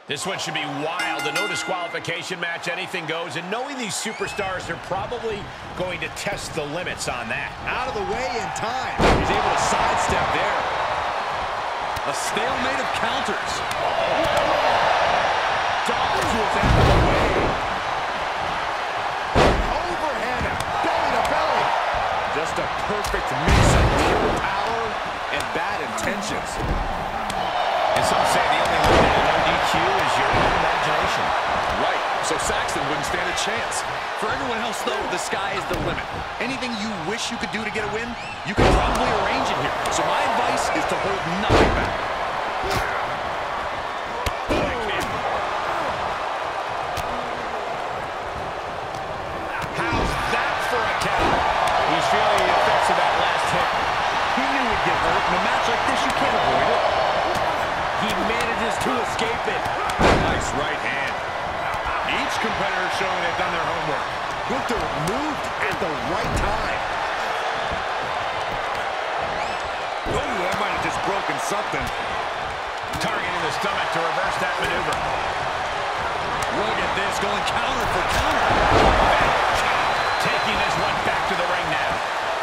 This one should be wild. A no disqualification match, anything goes. And knowing these superstars, they're probably going to test the limits on that. Out of the way in time. He's able to sidestep there. A stalemate of counters. Dodge was out of the way. Overhand, belly to belly. Just a perfect mix of pure power and bad intentions. And some say the only limit in no DQ is your own imagination. Right, so Saxton wouldn't stand a chance. For everyone else, though, the sky is the limit. Anything you wish you could do to get a win, you can probably arrange it here. So my advice is to hold nothing back. How's that for a count? He's feeling the effects of that last hit. He knew he'd get hurt. In a match like this, you can't avoid it. He manages to escape it. Nice right hand. Each competitor showing they've done their homework. Gunther moved at the right time. Oh, that might have just broken something. Targeting the stomach to reverse that maneuver. Look at this, going counter for counter. Taking this one back to the ring now.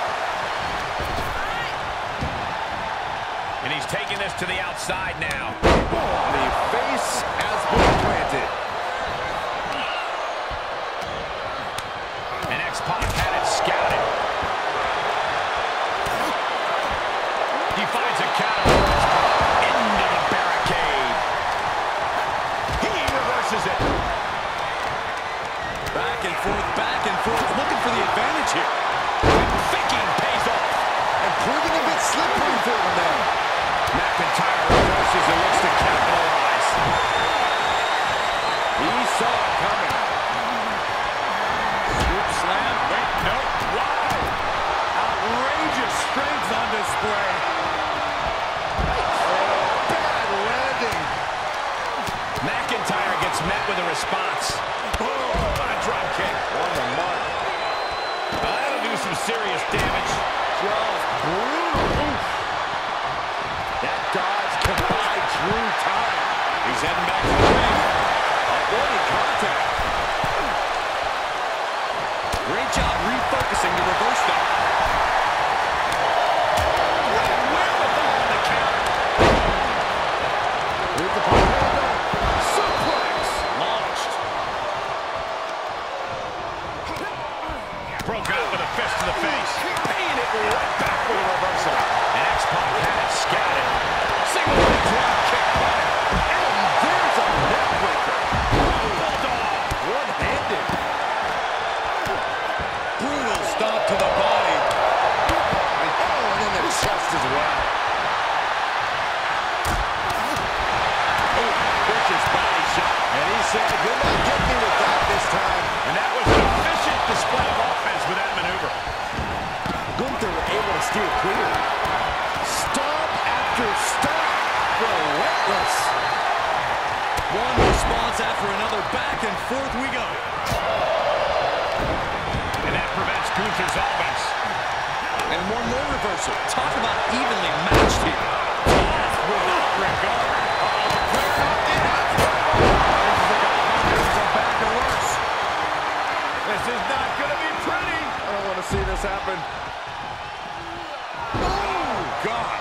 And he's taking this to the outside now. The face has been planted. And X-Pac had it scouted. He finds a counter into the barricade. He reverses it. Back and forth, looking for the advantage here. Thinking pays off. And proving a bit slippery for him now. McIntyre reverses and looks to capitalize. He saw it coming. Scoop slam. Wait, no. Wow. Outrageous strength on display. Bad landing. McIntyre gets met with a response. Oh, a drop kick. On the mark. That'll do some serious damage. Just brutal. That dodge can buy Drew time. He's heading back to the ring. Avoiding contact. Great job refocusing to reverse that. Wherewithal on the count. Here's the power. Suplex. Launched. Broke out with a fist to the face. Paying it right back with a reversal. And X-Pac had it scouted. Single leg drop kick. And there's a neck breaker. Bulldog. One-handed. Brutal stomp to the body. And in the chest as well. Oh, vicious body shot. And he said, "You're not getting me with that this time." And that was an efficient display of offense with that maneuver. Gunther able to steer clear. Stomp after stomp. Relentless. One response after another. Back and forth we go. And that prevents Gunther's offense. And one more reversal. Talk about evenly matched here. Without regard. This is not going to be pretty. I don't want to see this happen. Oh, God.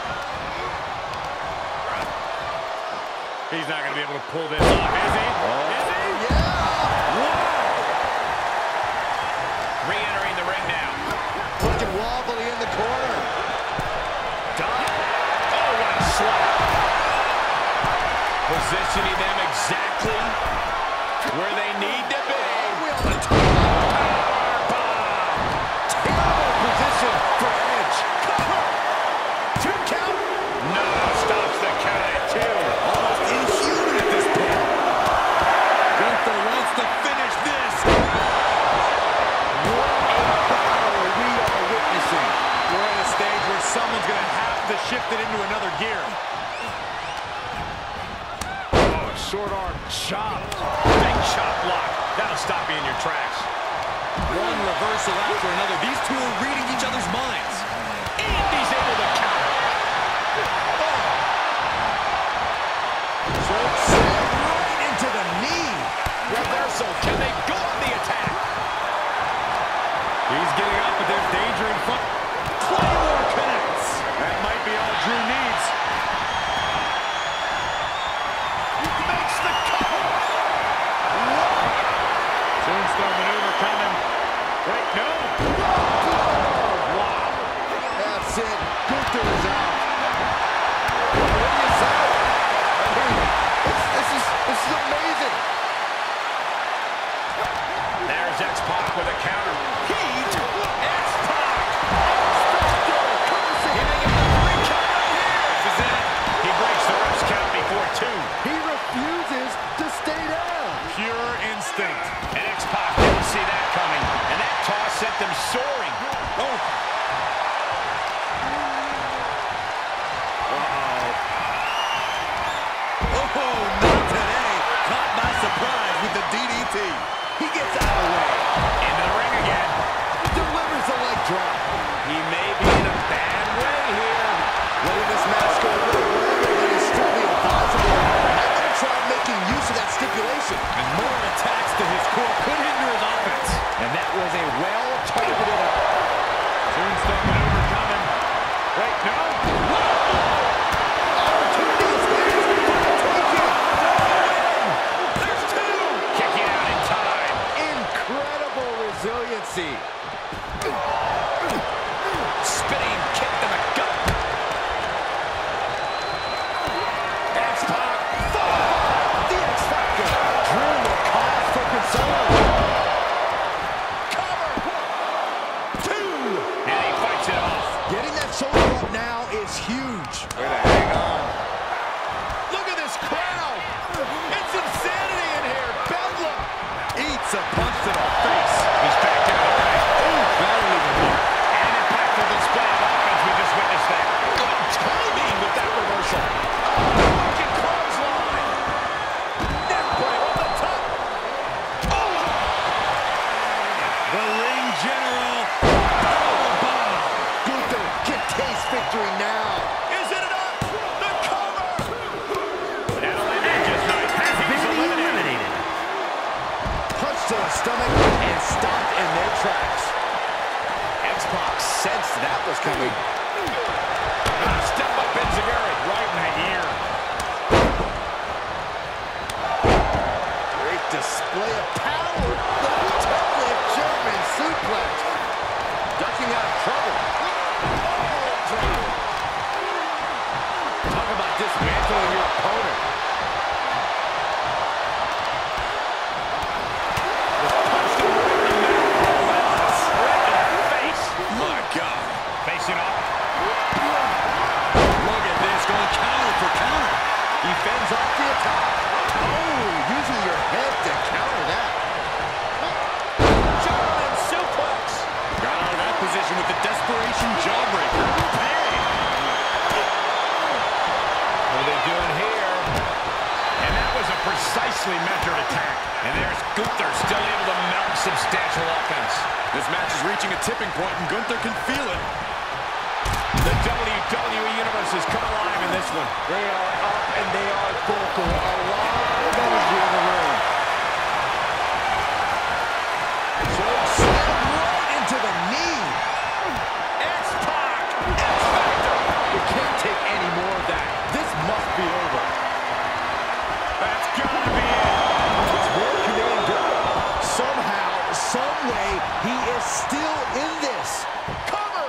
He's not going to be able to pull this off, is he? Oh, Is he? yeah. Wow. Re-entering the ring now. Looking wobbly in the corner. Done. Oh, what a slap. Positioning them exactly where they need to be. Terrible position for Edge. Two count. No, stops the count at two. Almost inhuman at this point. Gunther wants to finish this. What a battle we are witnessing. We're at a stage where someone's going to have to shift it into another gear. Oh, short arm chop. Big chop block. That'll stop you in your tracks. One reversal after another. These two are reading each other's minds. And he's able to counter. Choke slam right into stomach and stopped in their tracks. X-Pac sensed that was coming. Step up Enziguri right in the ear. Great display of power. The template German suplex. Ducking out of trouble. Talk about dismantling your opponent. My God. Facing off. Look at this, going counter for counter. He fends off the attack. Oh, using your head to counter that. German suplex. Got out of that position with the desperation jawbreaker. Bang. What are they doing here? And that was a precisely measured attack. And there's Gunther still able to mount substantial offense. This match is reaching a tipping point, and Gunther can feel it. The WWE Universe has come alive in this one. They are up and they are vocal. A lot of energy in the room. Slam right into the knee. X-Pac! X-Factor! You can't take any more of that. This must be over. That's gotta be it. It's more can they endure? Somehow, some way, he is still in this. Cover!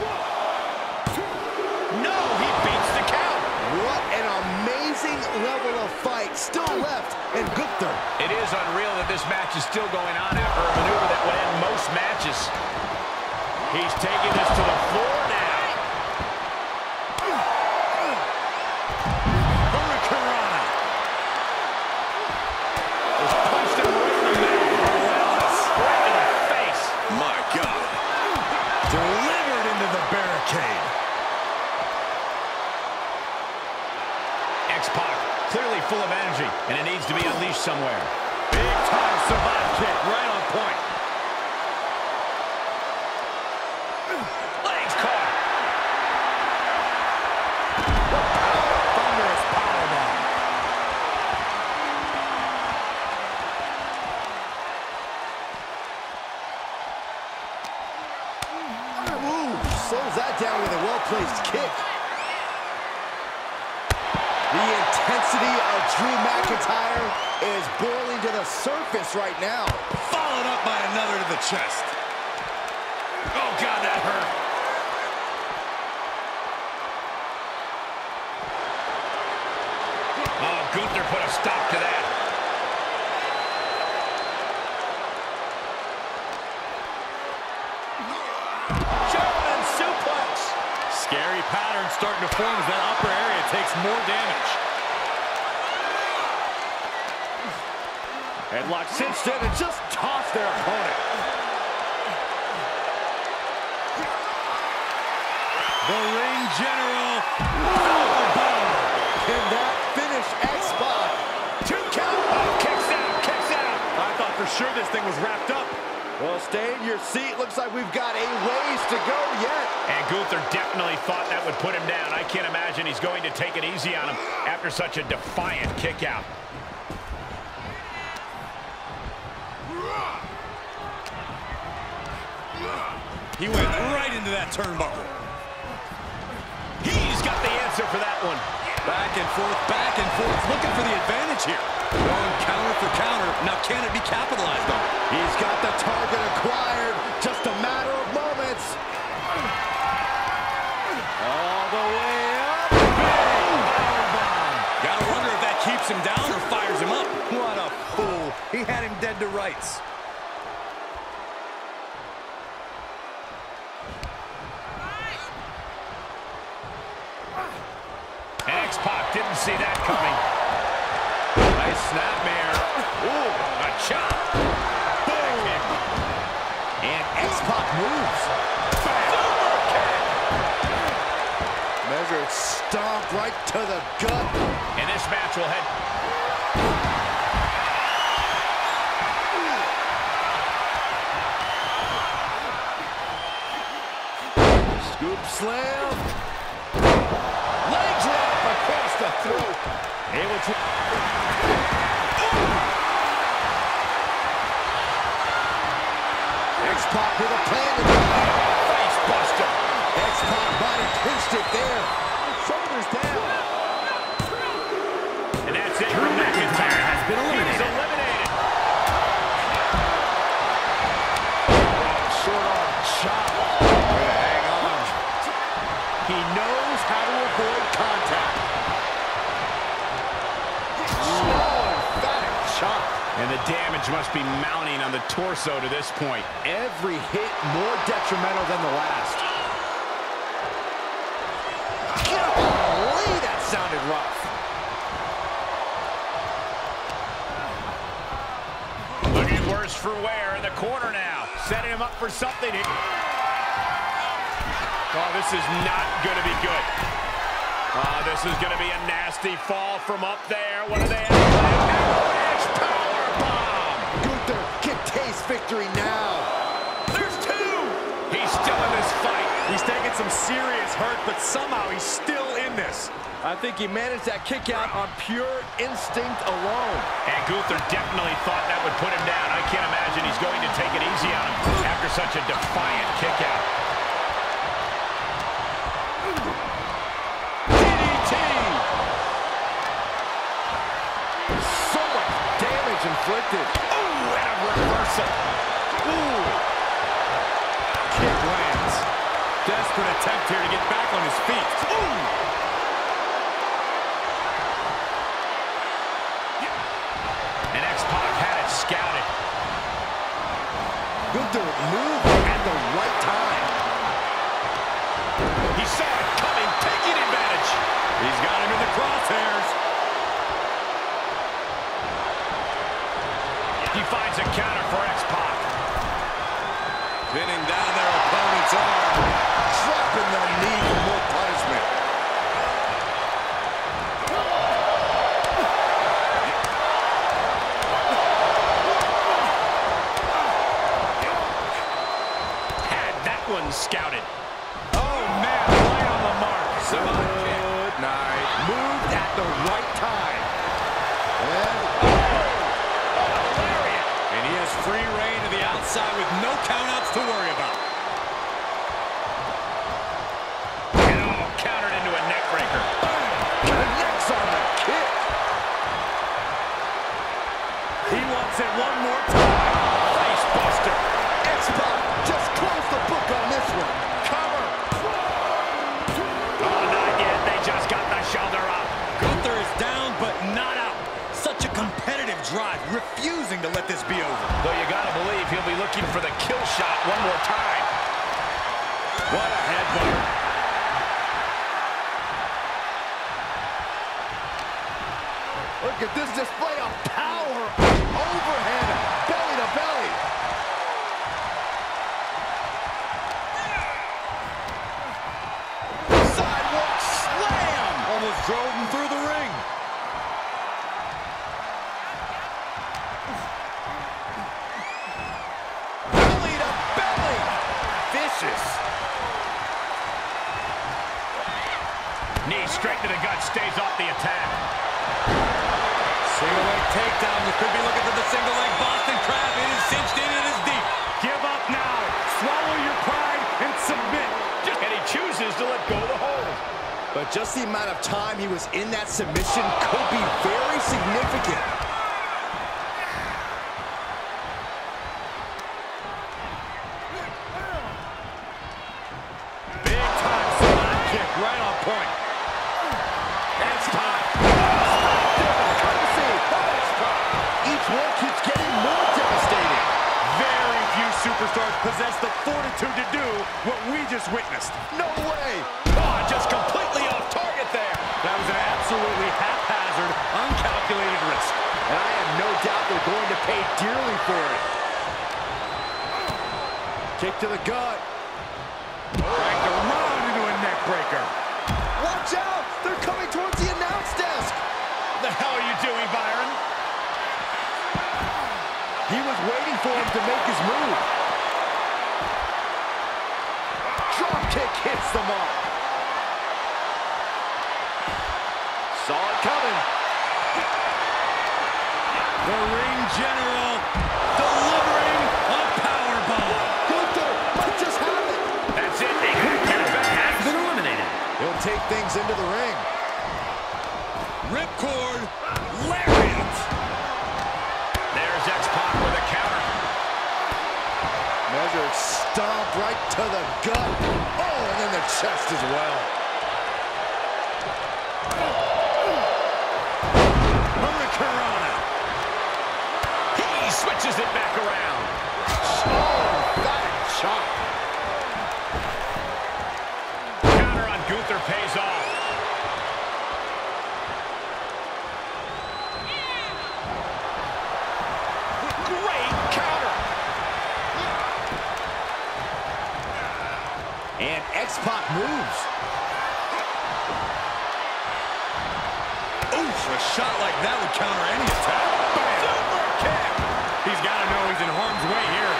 No, he beats the count. What an amazing level of fight still left in Gunther. It is unreal that this match is still going on after a maneuver that would end most matches. He's taking this to the floor now. Hurricanrana. Just punched him right in the middle. Relentless. Right in the face. My God. Delivered into the barricade. X-Pac, clearly full of energy, and it needs to be unleashed somewhere. Big-time survive kick, right on point. Legs caught. Thunderous powerbomb. Ooh, slows that down with a well-placed kick. The intensity of Drew McIntyre is boiling to the surface right now. Followed up by another to the chest. Oh, God, that hurt. Oh, Gunther put a stop to that. German suplex. Scary pattern starting to form as that upper area takes more damage. Headlock cinched in and just tossed their opponent. The ring general. Can that finish X-Pac? 2 count. Oh, kicks out, kicks out. I thought for sure this thing was wrapped up. Well, stay in your seat. Looks like we've got a ways to go yet. And Gunther definitely thought that would put him down. I can't imagine he's going to take it easy on him after such a defiant kick out. He went right into that turnbuckle. He's got the answer for that one. Back and forth, looking for the advantage here. Going counter for counter. Now can it be capitalized on? He's got the target acquired. Just a matter of moments. All the way up. Big powerbomb. Gotta wonder if that keeps him down or fires him up. What a fool. He had him dead to rights. X-Pac didn't see that coming. Nice snapmare. Ooh, a chop. Boom. And X-Pac moves. Super kick. Measured stomp right to the gut. And this match will head... Scoop slam. Leg drop across the throat. Able to... X-Pac with a plan in mind. Face buster. X-Pac might have pinched it there. Shoulders down. And that's it from McIntyre. Has been eliminated. He's eliminated. Short arm chop. Hang on. He knows how to avoid contact. Slow, emphatic chop. And the damage must be mounting on the torso to this point. Every hit more detrimental than the last. Golly, that sounded rough. Looking worse for wear in the corner now. Setting him up for something. Oh, this is not going to be good. Oh, this is going to be a nasty fall from up there. What do they have? Avalanche powerbomb. Gunther can taste victory now. There's two. He's still in this fight. He's taking some serious hurt, but somehow he's still in this. I think he managed that kick out on pure instinct alone. And Gunther definitely thought that would put him down. I can't imagine he's going to take it easy on him after such a defiant kick out. DDT! So much damage inflicted. Ooh, and a reversal. Ooh. Kick lands. Desperate attempt here to get back on his feet. Ooh. And X-Pac had it scouted. Gunther moved at the right time. He saw it coming, taking advantage. He's got him in the crosshairs. He finds a counter for X-Pac. Pinning down their opponent's arm. Dropping the knee for more punishment. Had that one scouted. Oh, man, right on the mark. Good night. Moved at the right time. And Lariat. And he has free reign to the outside with no countouts to worry about. And oh, countered into a neck breaker. connects on the kick. He wants it one more time. Face buster. X-Pac just closed the book on this one. Cover. Oh, not yet. They just got the shoulder up. Gunther is down, but not out. Such a competitive drive, refusing to let this be over. Though you gotta believe he'll be looking for the kill shot one more time. What a headbutt. Look at this display of power. Overhead, belly to belly. Sidewalk slam. Almost drove him through the ring. Belly to belly. Vicious. Knee straight to the gut, stays off the attack. Single leg takedown. You could be looking for the single leg Boston Crab. It is cinched in, it is deep. Give up now. Swallow your pride and submit. And he chooses to let go of the hold. But just the amount of time he was in that submission could be very significant. Big time spot kick right on point. X-Pac. Courtesy of X-Pac. Each one keeps getting more devastating. Very few superstars possess the fortitude to do what we just witnessed. No way. Oh, just completely off target there. That was an absolutely haphazard, uncalculated risk. And I have no doubt they're going to pay dearly for it. Kick to the gut. Cranked around into a neck breaker. Watch out! They're coming towards the announce desk. What the hell are you doing, Byron? He was waiting for him to make his move. Drop kick hits the mark. Saw it coming. The ring general delivering a powerbomb. take things into the ring. Ripcord, lariat. There's X-Pac with a counter. Measured stomp right to the gut. Oh, and then the chest as well. Hurricanrana. He switches it back around. Oh, that shot. Counter on Gunther pays off. Great counter. And X-Pac moves. Oof, a shot like that would counter any attack. Bam. Super kick. He's got to know he's in harm's way here.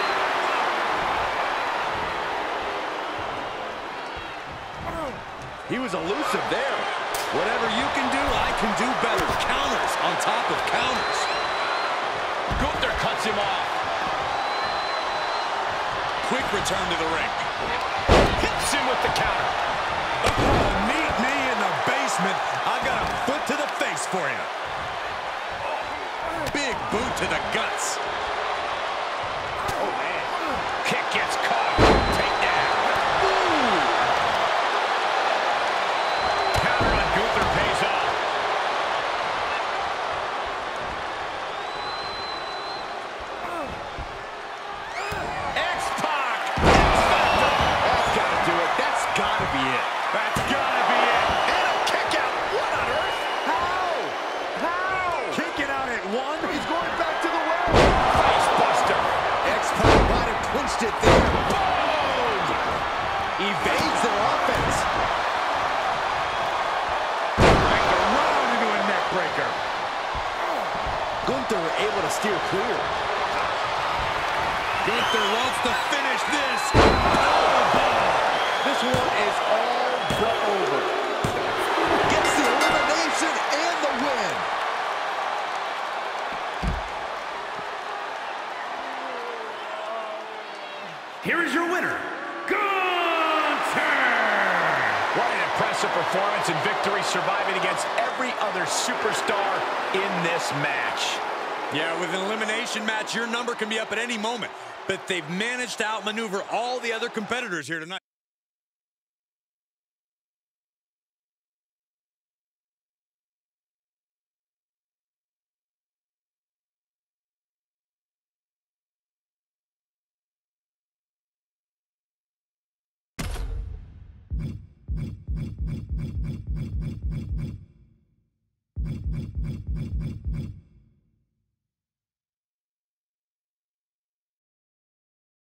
He was elusive there. Whatever you can do, I can do better. Counters on top of counters. Gunther cuts him off. Quick return to the ring. Hits him with the counter. Oh, meet me in the basement. I've got a foot to the face for you. Big boot to the guts. Oh, man. Kick gets caught. Takedown. Ooh. Counter on Gunther pays off. X-Pac. That's got to do it. That's got to be it. That's gotta be it. And a kick out. What on earth? How? Kicking out at one. He's going back to the well. Face buster. X-Pac might have clinched it there. Boom! Evades their offense. Make a run into a neck breaker. Gunther able to steer clear. Gunther wants to finish this. This one is all but over. Gets the elimination and the win. Here is your winner, Gunther! What an impressive performance and victory, surviving against every other superstar in this match. Yeah, with an elimination match, your number can be up at any moment. But they've managed to outmaneuver all the other competitors here tonight.